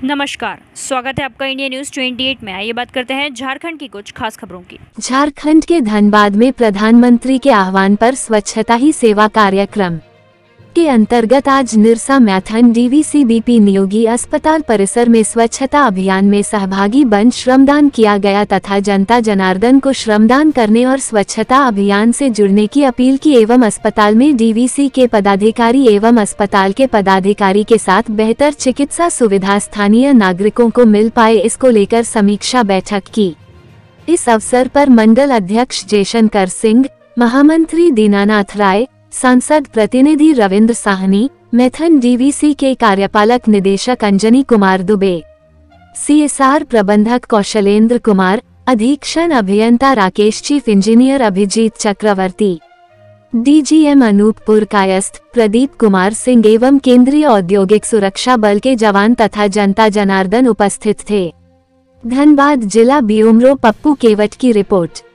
नमस्कार, स्वागत है आपका इंडिया न्यूज 28 में। आइए बात करते हैं झारखंड की कुछ खास खबरों की। झारखंड के धनबाद में प्रधानमंत्री के आह्वान पर स्वच्छता ही सेवा कार्यक्रम के अंतर्गत आज निरसा मैथन डीवीसी बीपी नियोगी अस्पताल परिसर में स्वच्छता अभियान में सहभागी बन श्रमदान किया गया तथा जनता जनार्दन को श्रमदान करने और स्वच्छता अभियान से जुड़ने की अपील की एवं अस्पताल में डीवीसी के पदाधिकारी एवं अस्पताल के पदाधिकारी के साथ बेहतर चिकित्सा सुविधा स्थानीय नागरिकों को मिल पाए, इसको लेकर समीक्षा बैठक की। इस अवसर पर मंडल अध्यक्ष जयशंकर सिंह, महामंत्री दीनानाथ राय, सांसद प्रतिनिधि रविंद्र साहनी, मैथन डीवीसी के कार्यपालक निदेशक अंजनी कुमार दुबे, सीएसआर प्रबंधक कौशलेंद्र कुमार, अधीक्षण अभियंता Rakesh, chief engineer Abhijit Chakraborty, DGM Anuppur Kayastha Pradeep Kumar Singh एवं केंद्रीय औद्योगिक सुरक्षा बल के जवान तथा जनता जनार्दन उपस्थित थे। धनबाद जिला ब्यूरो पप्पू केवट की रिपोर्ट।